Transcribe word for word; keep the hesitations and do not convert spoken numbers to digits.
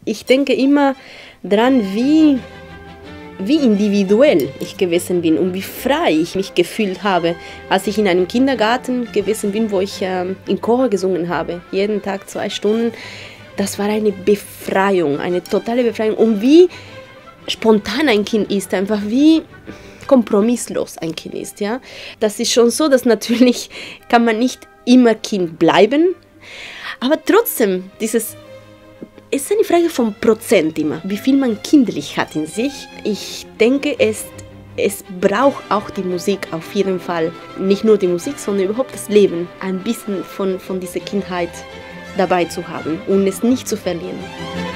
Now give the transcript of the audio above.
Ich denke immer dran, wie, wie individuell ich gewesen bin und wie frei ich mich gefühlt habe, als ich in einem Kindergarten gewesen bin, wo ich äh, im Chor gesungen habe, jeden Tag zwei Stunden. Das war eine Befreiung, eine totale Befreiung. Und wie spontan ein Kind ist, einfach wie kompromisslos ein Kind ist. Ja? Das ist schon so, dass natürlich kann man nicht immer Kind bleiben, aber trotzdem, dieses, es ist eine Frage von Prozent immer, wie viel man kindlich hat in sich. Ich denke, es, es braucht auch die Musik auf jeden Fall. Nicht nur die Musik, sondern überhaupt das Leben, ein bisschen von, von dieser Kindheit dabei zu haben und es nicht zu verlieren.